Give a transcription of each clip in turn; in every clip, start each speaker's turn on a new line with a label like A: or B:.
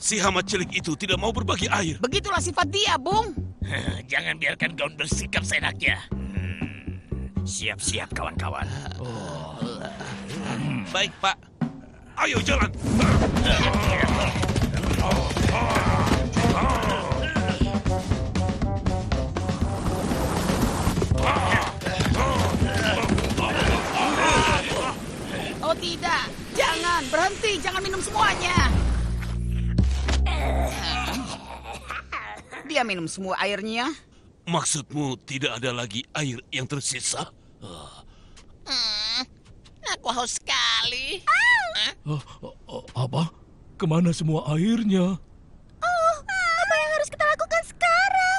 A: Si hama cilik itu tidak mau berbagi air.
B: Begitulah sifat dia, Bung.
C: Jangan biarkan gaun bersikap seenaknya. Siap-siap kawan-kawan.
A: Baik, Pak. Ayo jalan.
B: Oh tidak, jangan, berhenti, jangan minum semuanya. Dia minum semua airnya.
A: Maksudmu tidak ada lagi air yang tersisa?
D: Aku haus sekali.
E: Apa? Kemana semua airnya?
F: Apa yang harus kita lakukan sekarang?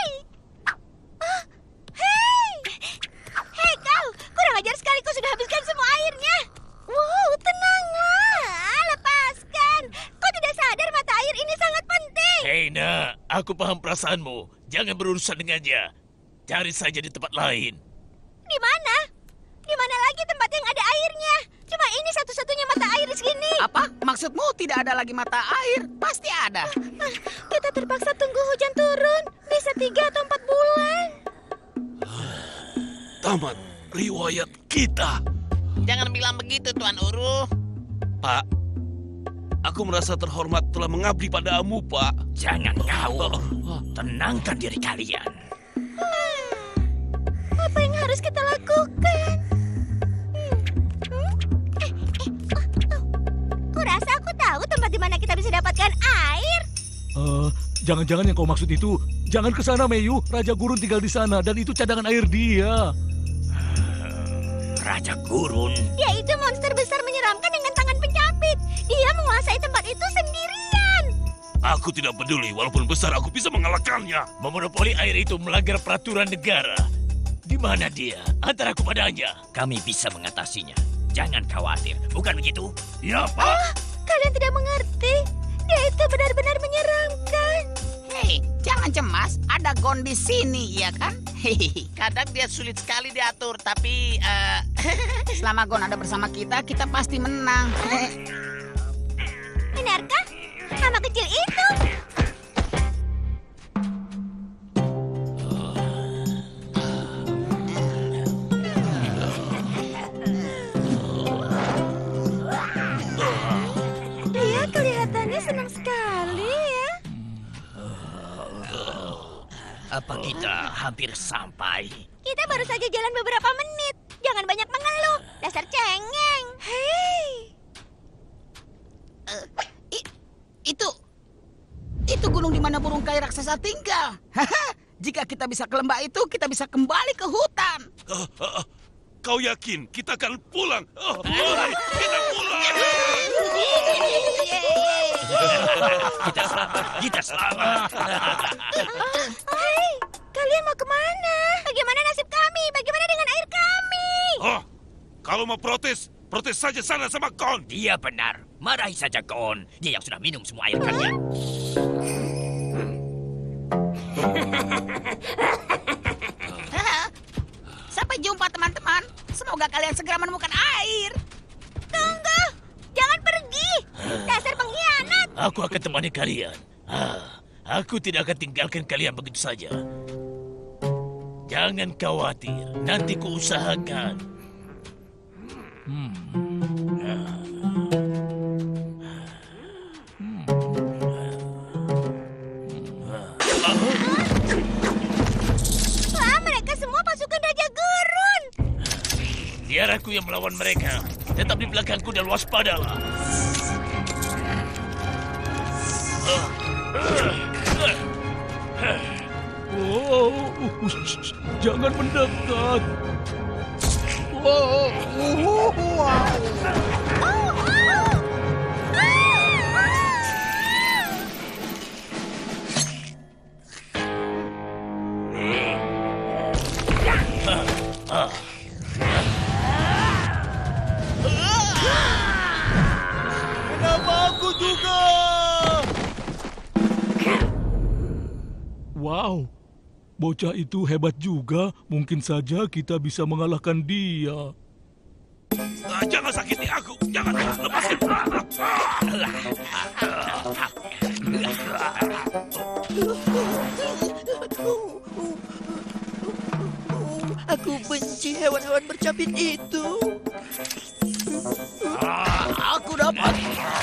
F: Hei kau, kurang ajar sekali kau sudah habiskan semua airnya. Wow, tenanglah, lepaskan. Kau tidak sadar mata air ini sangat penting.
C: Hei nak, aku paham perasaanmu. Jangan berurusan dengannya. Cari saja di tempat lain.
F: Di mana? Di mana lagi tempat yang ada airnya? Cuma ini satu-satunya mata air di sini.
B: Apa? Maksudmu tidak ada lagi mata air? Pasti ada.
F: Kita terpaksa tunggu hujan turun. Bisa 3 atau 4 bulan.
A: Tamat riwayat kita.
D: Jangan bilang begitu, Tuan Uru.
A: Pak, aku merasa terhormat telah mengabdi padamu, Pak.
C: Jangan kau. Tenangkan diri kalian.
F: Apa yang harus kita lakukan? Kurasa aku tahu tempat di mana kita bisa dapatkan air.
E: Jangan-jangan yang kau maksud itu, jangan ke sana, Meyu. Raja Gurun tinggal di sana dan itu cadangan air dia.
C: Raja Gurun.
F: Dia itu monster besar menyeramkan dengan tangan pencapit. Dia menguasai tempat itu sendirian.
A: Aku tidak peduli, walaupun besar aku bisa mengalahkannya.
C: Memonopoli air itu melanggar peraturan negara. Di mana dia? Antar aku padanya. Kami bisa mengatasinya. Jangan khawatir, bukan begitu?
A: Ya, Pak.
F: Kalian tidak mengerti. Dia itu benar-benar menyeramkan.
B: Hei, jangan cemas. Ada Gon di sini, ya kan? Hehehe.
D: Kadang dia sulit sekali diatur, tapi
B: Selama Gon ada bersama kita, kita pasti menang.
F: Benarkah? Hama kecil itu. Dia kelihatannya senang sekali ya.
C: Apa kita hampir sampai?
F: Kita baru saja jalan beberapa menit. Jangan banyak mengeluh. Dasar cengeng. Hei.
B: Itu gunung di mana burung kai raksasa tinggal. Jika kita bisa ke lembah itu, kita bisa kembali ke hutan.
A: Kau yakin kita akan pulang? Mari, kita pulang.
C: Kita selamat, kita selamat.
F: Hei, kalian mau kemana? Bagaimana nasib kami? Bagaimana dengan air kami?
A: Kalau mau protes, protes saja sana sama Gon.
C: Dia benar. Marahi saja Gon. Dia yang sudah minum semua air kalian.
B: Sampai jumpa teman-teman. Semoga kalian segera menemukan air.
F: Tunggu, jangan pergi. Dasar pengkhianat.
C: Aku akan temani kalian. Aku tidak akan tinggalkan kalian begitu saja. Jangan khawatir, nanti kuusahakan.
F: Wah, mereka semua pasukan Raja Gurun.
C: Biar aku yang melawan mereka. Tetap di belakangku dan waspadalah.
E: Oh, jangan mendekat.
F: Oh,
E: Kenapa aku juga? Wow, bocah itu hebat juga. Mungkin saja kita bisa mengalahkan dia.
A: Jangan sakiti aku. Jangan lepaskan.
G: Aku benci hewan-hewan bercabit itu.
B: Aku dapat.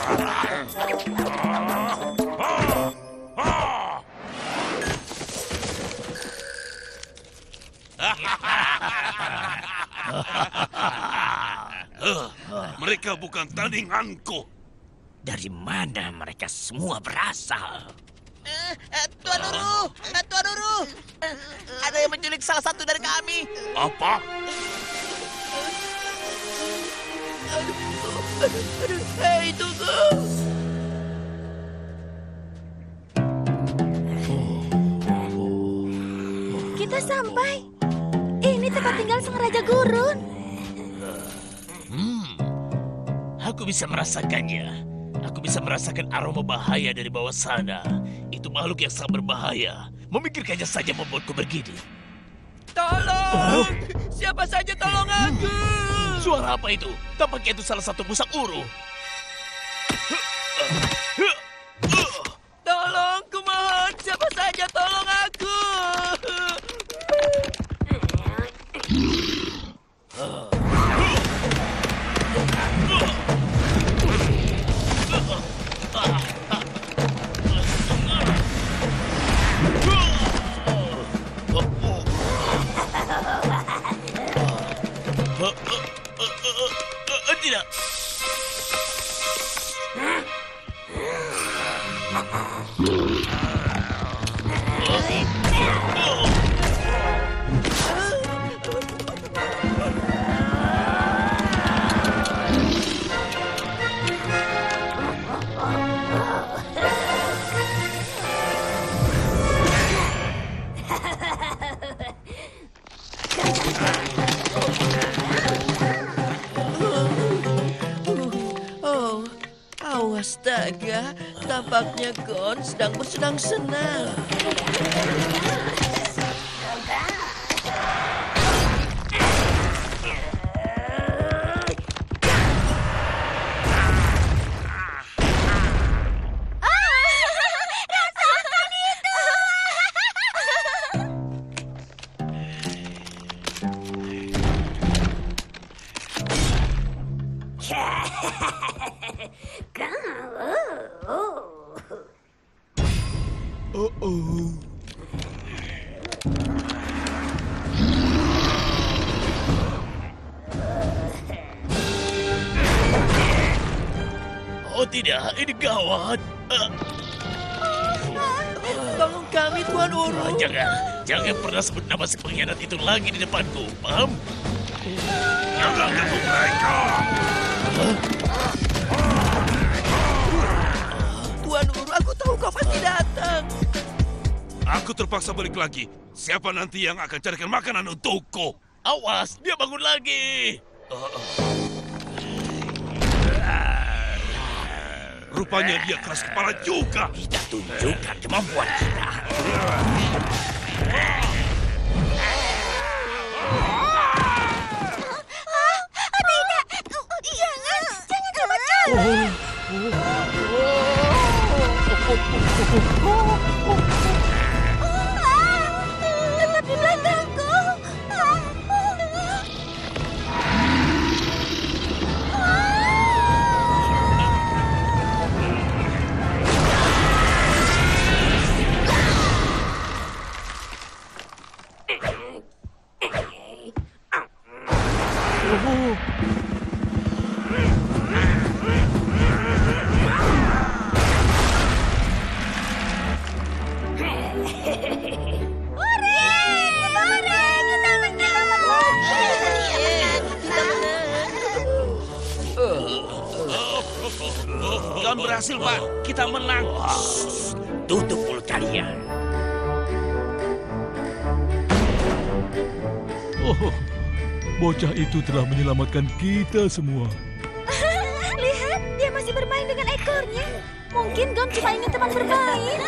A: Mereka bukan tandinganku.
C: Dari mana mereka semua berasal?
D: Tuan Uru, Tuan Uru, ada yang menculik salah satu dari kami.
A: Apa?
G: Hei, tunggu.
F: Kita sampai. Ini tempat tinggal sang Raja Gurun.
C: Aku bisa merasakannya. Aku bisa merasakan aroma bahaya dari bawah sana. Itu makhluk yang sangat berbahaya. Memikirkannya saja membuatku bergidi.
G: Tolong! Siapa saja tolong aku!
C: Suara apa itu? Tampaknya itu salah satu musang uru.
G: Tolong, kumohon! Siapa saja tolong aku!
C: Tidak.
G: Astaga, tampaknya Gon sedang bersenang-senang.
F: Rasakan itu.
C: Oh tidak, ini gawat.
G: Tolong kami, Tuan Uru.
C: Jangan pernah sebut nama si pengkhianat itu lagi di depanku, paham?
A: Jangan ganggu mereka.
G: Tuan Uru, aku tahu kau pasti datang.
A: Aku terpaksa balik lagi. Siapa nanti yang akan carikan makanan untukku?
C: Awas, dia bangun lagi.
A: Rupanya dia keras kepala juga.
C: Kita tunjukkan kemampuan kita.
F: Tidak. Jangan cepat-cepat. Tetap di belakangku.
A: Gon berhasil, Pak. Kita menang.
C: Tutup mulut kalian.
E: Oh, bocah itu telah menyelamatkan kita semua.
F: Lihat, dia masih bermain dengan ekornya. Mungkin Gon cuma ingin teman bermain.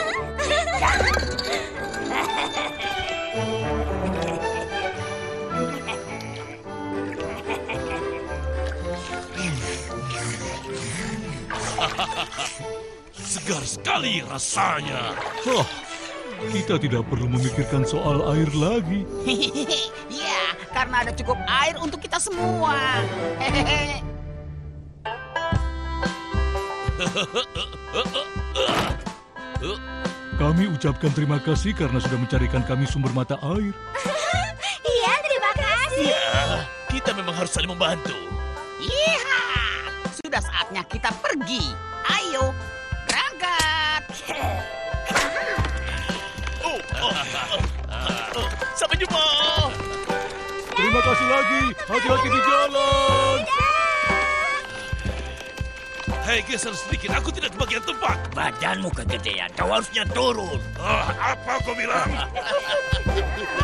A: segar sekali rasanya.
E: Hah, kita tidak perlu memikirkan soal air lagi.
B: Ya, karena ada cukup air untuk kita semua. Hehehe.
E: Kami ucapkan terima kasih karena sudah mencarikan kami sumber mata air.
F: Iya, terima kasih.
C: Ya, kita memang harus saling membantu.
B: Iya, sudah saatnya kita pergi. Ayo, berangkat.
C: Sampai jumpa.
E: Terima kasih lagi. Hati-hati di jalan.
A: Hei, geser sedikit. Aku tidak kebagian tempat.
C: Badanmu kegedean, kau harusnya turun.
A: Apa kau bilang?